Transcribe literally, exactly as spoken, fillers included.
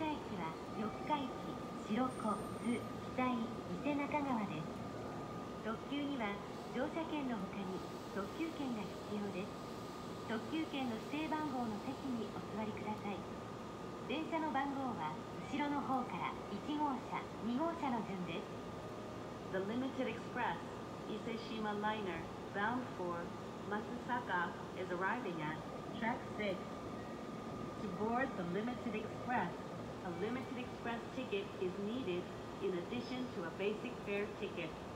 車駅は四日市、白子、津、北井、伊勢中川です。特急には乗車券の他に特急券が必要です。特急券の指定番号の席にお座りください。電車の番号は後ろの方からいち号車、に号車の順です。The Limited Express Iseshima Liner bound for Matsusaka is arriving at track six. To board the Limited Express, a Limited Express ticket is needed in addition to a basic fare ticket.